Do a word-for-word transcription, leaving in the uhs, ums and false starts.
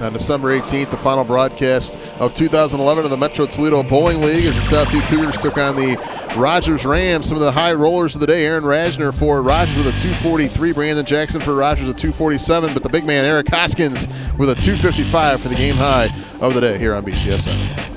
On December eighteenth, the final broadcast of two thousand eleven of the Metro Toledo Bowling League as the Southview Cougars took on the Rogers Rams. Some of the high rollers of the day: Aaron Rajner for Rogers with a two forty-three, Brandon Jackson for Rogers a two forty-seven, but the big man Eric Hoskins with a two fifty-five for the game high of the day here on B C S N.